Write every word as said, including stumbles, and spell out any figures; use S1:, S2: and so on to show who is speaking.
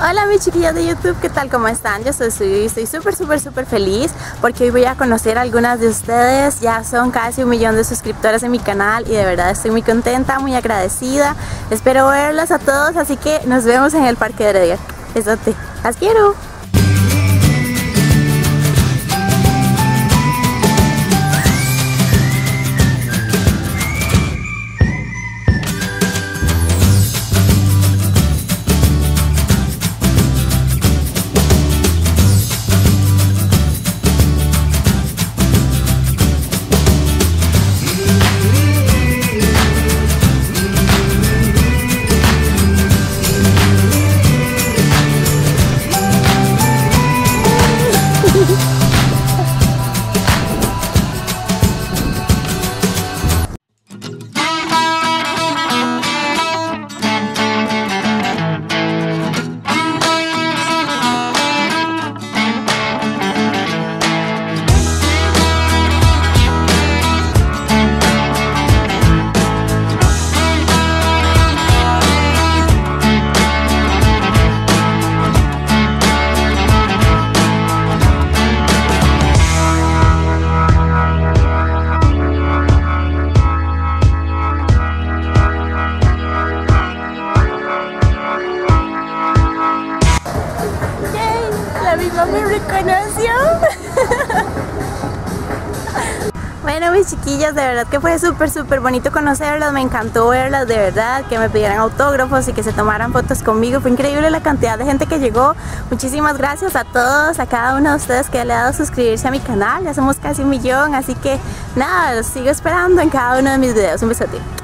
S1: Hola mis chiquillos de YouTube, ¿qué tal? ¿Cómo están? Yo soy Suy y estoy súper súper súper feliz porque hoy voy a conocer a algunas de ustedes. Ya son casi un millón de suscriptores en mi canal y de verdad estoy muy contenta, muy agradecida. Espero verlos a todos, así que nos vemos en el Parque de Heredia. Besote, las quiero. Me reconoció. Bueno mis chiquillas, de verdad que fue súper súper bonito conocerlas, me encantó verlas, de verdad, que me pidieran autógrafos y que se tomaran fotos conmigo. Fue increíble la cantidad de gente que llegó. Muchísimas gracias a todos, a cada uno de ustedes que le ha dado suscribirse a mi canal. Ya somos casi un millón, así que nada, los sigo esperando en cada uno de mis videos. Un besote.